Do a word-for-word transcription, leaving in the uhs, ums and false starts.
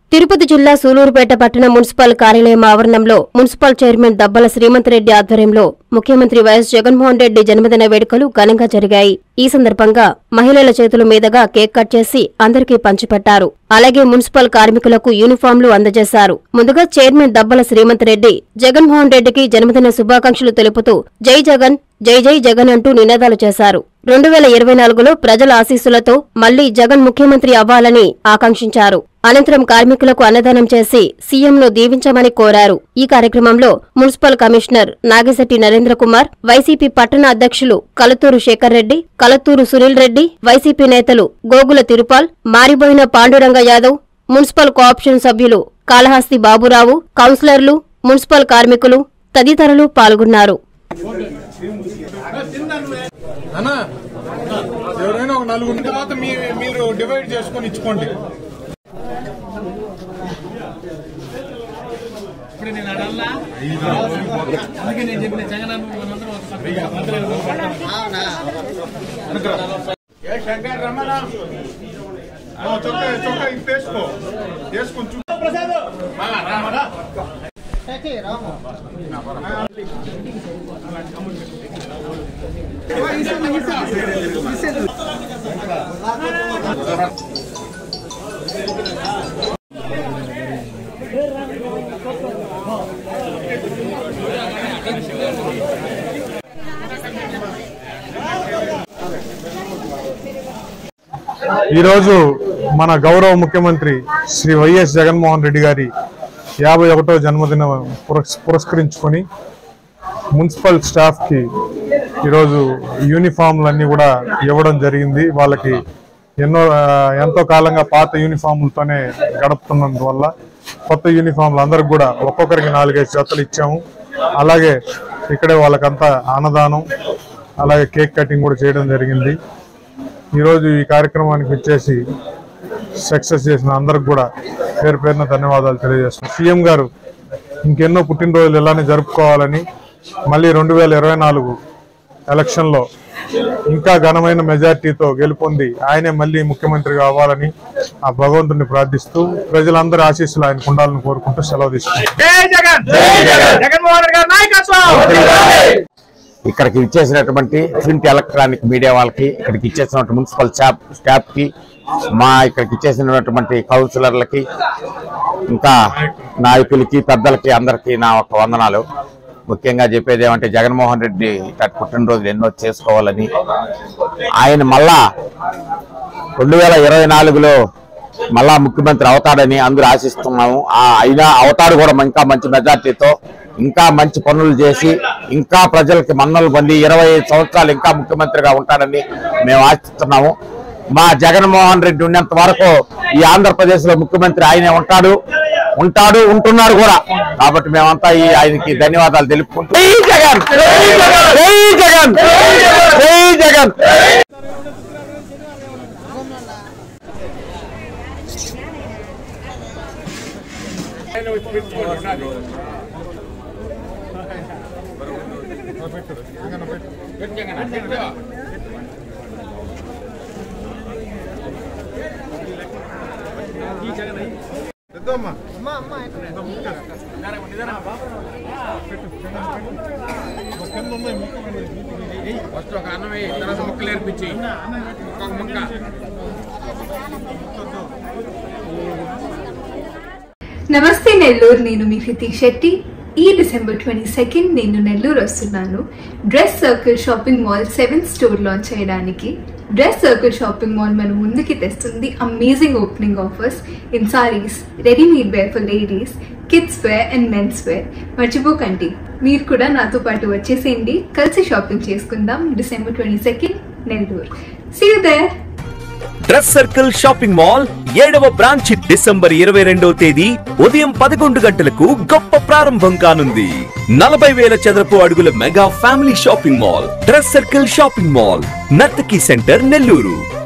తిరుపతి జిల్లా సూలూరుపేట పట్టణ మున్సిపల్ కార్యాలయం ఆవరణంలో మున్సిపల్ చైర్మన్ దబ్బల శ్రీమంత్ రెడ్డి ఆధ్వర్యంలో ముఖ్యమంత్రి వైఎస్ జగన్మోహన్ రెడ్డి జన్మదిన వేడుకలు ఘనంగా జరిగాయి. ఈ సందర్భంగా మహిళల చేతుల మీదుగా కేక్ కట్ చేసి అందరికీ పంచిపెట్టారు. అలాగే మున్సిపల్ కార్మికులకు యూనిఫాంలు అందజేశారు. ముందుగా చైర్మన్ దబ్బల శ్రీమంత్ రెడ్డి జగన్మోహన్ రెడ్డికి జన్మదిన శుభాకాంక్షలు తెలుపుతూ జై జగన్ జై జై జగన్ అంటూ నినాదాలు చేశారు. రెండు వేల ఇరవై నాలుగులో ప్రజల ఆశీస్సులతో మళ్లీ జగన్ ముఖ్యమంత్రి అవ్వాలని ఆకాంక్షించారు. అనంతరం కార్మికులకు అన్నదానం చేసి సీఎంను దీవించమని కోరారు. ఈ కార్యక్రమంలో municipal commissioner Nagisetti Narendra Kumar, YCP పట్టణ అధ్యక్షులు కలతూరు శేఖర్ రెడ్డి, కలతూరు సునీల్ రెడ్డి, వైసీపీ నేతలు గోగుల తిరుపాల్, మారిబోయిన పాండురంగ యాదవ్, మున్సిపల్ కోఆప్షన్ సభ్యులు కాళహస్తి బాబురావు, కౌన్సిలర్లు, మున్సిపల్ కార్మికులు తదితరులు పాల్గొన్నారు. ఎవరైనా ఒక నలుగురు తర్వాత మీరు డివైడ్ చేసుకొని ఇచ్చుకోండి. ఇప్పుడు నేను అడల్లా అందుకే నేను చెప్పిన జగన్ ఏ శంకర్ రమణ చొక్క చొక్క ఇది వేసుకో వేసుకొని ఈరోజు మన గౌరవ ముఖ్యమంత్రి శ్రీ వైఎస్ జగన్మోహన్ రెడ్డి గారి యాభై ఒకటో జన్మదిన పురస్కరించుకొని మున్సిపల్ స్టాఫ్ కి ఈరోజు యూనిఫామ్లన్నీ కూడా ఇవ్వడం జరిగింది. వాళ్ళకి ఎన్నో ఎంతో కాలంగా పాత యూనిఫామ్లతోనే గడుపుతున్నందువల్ల కొత్త యూనిఫామ్లు అందరికి కూడా ఒక్కొక్కరికి నాలుగైదు జతలు ఇచ్చాము. అలాగే ఇక్కడే వాళ్ళకంతా అన్నదానం అలాగే కేక్ కటింగ్ కూడా చేయడం జరిగింది. ఈరోజు ఈ కార్యక్రమానికి వచ్చేసి సక్సెస్ చేసిన అందరికి కూడా పేరు పేరున ధన్యవాదాలు తెలియజేస్తున్నాం. సీఎం గారు ఇంకెన్నో పుట్టినరోజులు ఇలానే జరుపుకోవాలని, మళ్ళీ రెండు వేల ఇరవై నాలుగు ఎలక్షన్లో ఇంకా ఘనమైన మెజార్టీతో గెలుపొంది ఆయనే మళ్ళీ ముఖ్యమంత్రిగా అవ్వాలని ఆ భగవంతుడిని ప్రార్థిస్తూ ప్రజలందరి ఆశీస్సులు ఆయనకు ఉండాలని కోరుకుంటూ సెలవు తీసుకుంటాం. ఇక్కడికి ఇచ్చేసినటువంటి ప్రింట్ ఎలక్ట్రానిక్ మీడియా వాళ్ళకి, ఇక్కడికి ఇచ్చేసినటువంటి మున్సిపల్ స్టాఫ్ స్టాఫ్కి, మా ఇక్కడికి ఇచ్చేసినటువంటి కౌన్సిలర్లకి, ఇంకా నాయకులకి, పెద్దలకి అందరికీ నా ఒక వందనాలు. ముఖ్యంగా చెప్పేది ఏమంటే జగన్మోహన్ రెడ్డి ఇట్లాంటి పుట్టినరోజులు ఎన్నో చేసుకోవాలని, ఆయన మళ్ళా రెండు వేల ఇరవై నాలుగులో మళ్ళా ముఖ్యమంత్రి అవుతాడని అందరూ ఆశిస్తున్నాము. ఆ అయినా అవుతాడు కూడా ఇంకా మంచి మెజార్టీతో, ఇంకా మంచి పనులు చేసి ఇంకా ప్రజలకి మన్నలు పొంది ఇరవై ఐదు సంవత్సరాలు ఇంకా ముఖ్యమంత్రిగా ఉంటాడని మేము ఆశిస్తున్నాము. మా జగన్మోహన్ రెడ్డి ఉన్నంత వరకు ఈ ఆంధ్రప్రదేశ్ లో ముఖ్యమంత్రి ఆయనే ఉంటాడు ఉంటాడు ఉంటున్నాడు కూడా. కాబట్టి మేమంతా ఈ ఆయనకి ధన్యవాదాలు తెలుపుకుంటూ జై జగన్ జై జగన్ జై జగన్. ఫస్ట్ ఒక అన్నమే తర్వాత ముక్కలు నేర్పించి ఒక ముక్క. నమస్తే నెల్లూరు, నేను మీ హృతిక్ శెట్టి. ఈ డిసెంబర్ ట్వంటీ సెకండ్ నేను నెల్లూరు వస్తున్నాను dress circle shopping mall seventh store launch చేయడానికి. డ్రెస్ సర్కిల్ షాపింగ్ మాల్ మన ముందుకి తెస్తుంది amazing opening offers in saris, readymade wear for ladies, kids wear and men's wear. మర్చిపోకండి, మీరు కూడా నాతో పాటు వచ్చేసేయండి, కలిసి షాపింగ్ చేసుకుందాం. December twenty second Nellore. See you there. Dress circle shopping mall ఏడవ బ్రాంచ్ డిసెంబర్ ఇరవై రెండవ తేదీ ఉదయం పదకొండు గంటలకు గొప్ప ప్రారంభం కానుంది. నలభై వేల చదరపు అడుగుల mega family shopping mall dress circle shopping mall, Narthaki centre, Nellore.